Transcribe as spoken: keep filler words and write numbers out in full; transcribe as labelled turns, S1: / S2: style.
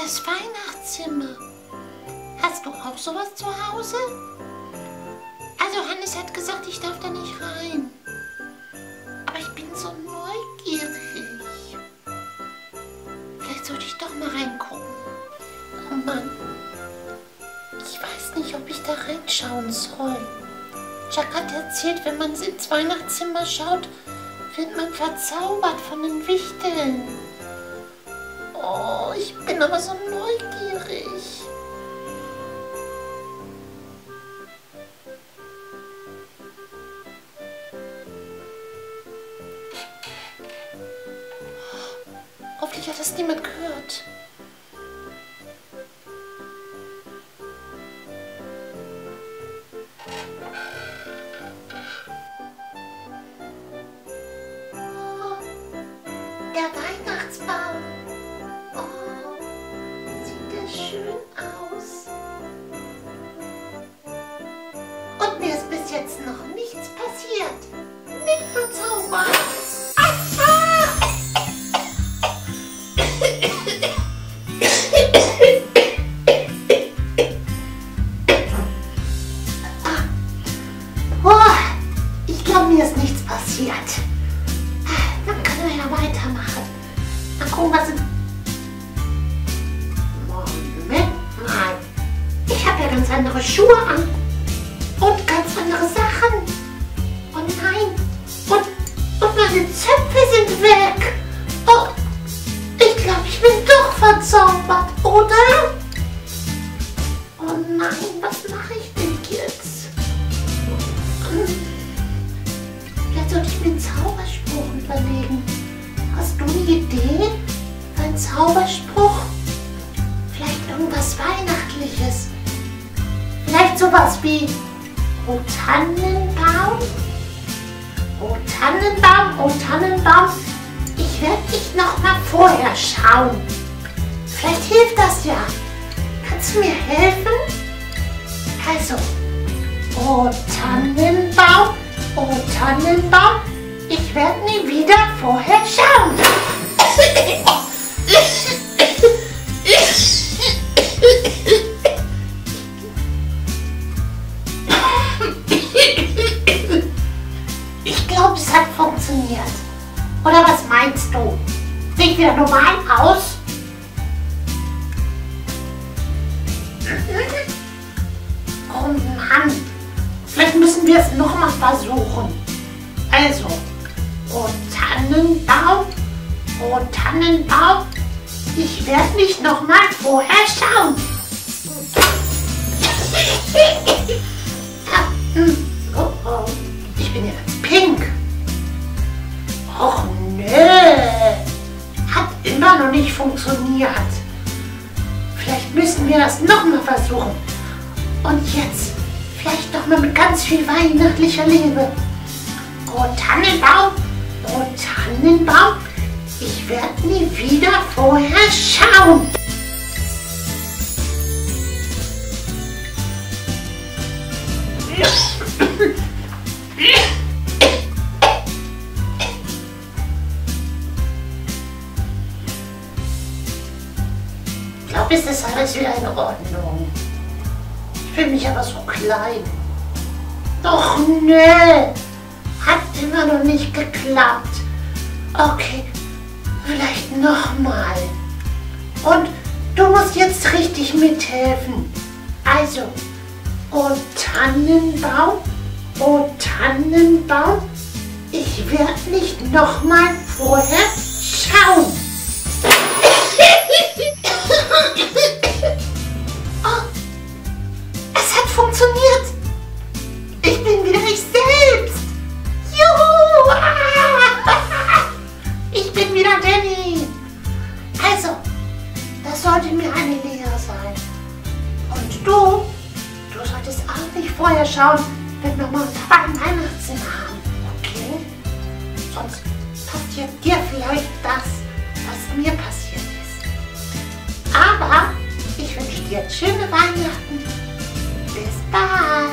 S1: das Weihnachtszimmer. Hast du auch sowas zu Hause? Also Hannes hat gesagt, ich darf da nicht rein. Aber ich bin so neugierig. Vielleicht sollte ich doch mal reingucken. Oh Mann. Ich weiß nicht, ob ich da reinschauen soll. Jack hat erzählt, wenn man ins Weihnachtszimmer schaut, wird man verzaubert von den Wichteln. Oh, ich bin aber so neugierig. Hoffentlich hat das niemand gehört. Oh, der Weihnachtsbaum. Oh, sieht der schön aus. Und mir ist bis jetzt noch nichts passiert. Nicht verzaubert. Mir ist nichts passiert. Dann können wir ja weitermachen. Mal gucken, was... Moment mal. Ich habe ja ganz andere Schuhe an. Und ganz andere Sachen. Oh nein. Und, und meine Zöpfe sind weg. Oh, ich glaube, ich bin doch verzaubert, oder? Oh nein, was mache ich denn jetzt? Hm. Vielleicht sollte ich mir einen Zauberspruch überlegen. Hast du eine Idee für einen Zauberspruch? Vielleicht irgendwas Weihnachtliches. Vielleicht sowas wie O Tannenbaum? O Tannenbaum, O Tannenbaum, ich werde dich noch mal vorher schauen. Vielleicht hilft das ja. Kannst du mir helfen? Also, O Tannenbaum, O Tannenbaum, ich werde nie wieder vorher schauen. Ich glaube, es hat funktioniert. Oder was meinst du? Sehe ich wieder normal aus? Oh Mann. Vielleicht müssen wir es nochmal versuchen. Also, O Tannenbaum, O Tannenbaum, ich werde mich nochmal vorher schauen. Oh, oh, ich bin ja ganz pink. Och nö, hat immer noch nicht funktioniert. Vielleicht müssen wir das nochmal versuchen. Und jetzt vielleicht doch mal mit ganz viel weihnachtlicher Liebe. O Tannenbaum, O Tannenbaum, ich werde nie wieder vorher schauen. Ich glaube, es ist alles wieder in Ordnung. Ich fühle mich aber so klein. Doch nö, hat immer noch nicht geklappt. Okay, vielleicht nochmal. Und du musst jetzt richtig mithelfen. Also, O Tannenbaum, O Tannenbaum, ich werde nicht nochmal vorher schauen. Oh, es hat funktioniert. Ich bin wieder ich selbst. Juhu! Ich bin wieder Danny. Also, das sollte mir eine Lehre sein. Und du, du solltest auch nicht vorher schauen, wenn wir mal ein Weihnachtszimmer haben. Okay? Sonst passiert dir vielleicht das, was mir passiert ist. Aber ich wünsche dir schöne Weihnachten. Bis bald.